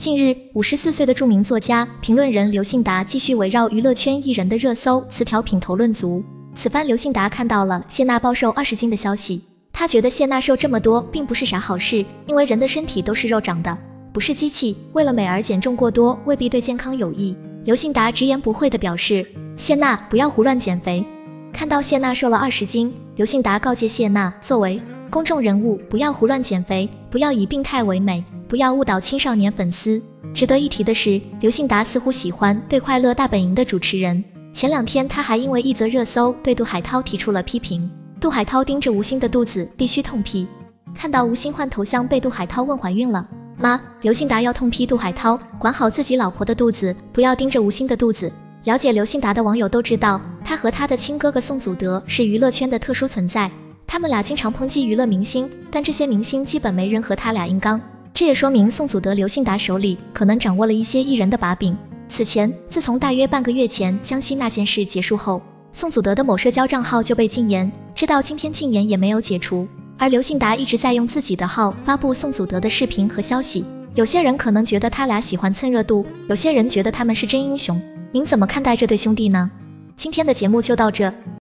近日，54岁的著名作家、评论人刘信达继续围绕娱乐圈艺人的热搜词条品头论足。此番刘信达看到了谢娜暴瘦20斤的消息，他觉得谢娜瘦这么多并不是啥好事，因为人的身体都是肉长的，不是机器，为了美而减重过多未必对健康有益。刘信达直言不讳地表示，谢娜不要胡乱减肥。看到谢娜瘦了20斤，刘信达告诫谢娜，作为公众人物不要胡乱减肥，不要以病态为美，不要误导青少年粉丝。值得一提的是，刘信达似乎喜欢对快乐大本营的主持人，前2天他还因为一则热搜对杜海涛提出了批评。杜海涛盯着吴昕的肚子必须痛批。看到吴昕换头像被杜海涛问怀孕了吗？刘信达要痛批杜海涛管好自己老婆的肚子，不要盯着吴昕的肚子。了解刘信达的网友都知道，他和他的亲哥哥宋祖德是娱乐圈的特殊存在，他们俩经常抨击娱乐明星，但这些明星基本没人和他俩硬刚。这也说明宋祖德刘信达手里可能掌握了一些艺人的把柄。此前，自从大约半个月前江西那件事结束后，宋祖德的某社交账号就被禁言，直到今天禁言也没有解除。而刘信达一直在用自己的号发布宋祖德的视频和消息，有些人可能觉得他俩喜欢蹭热度，有些人觉得他们是真英雄。您怎么看待这对兄弟呢？今天的节目就到这，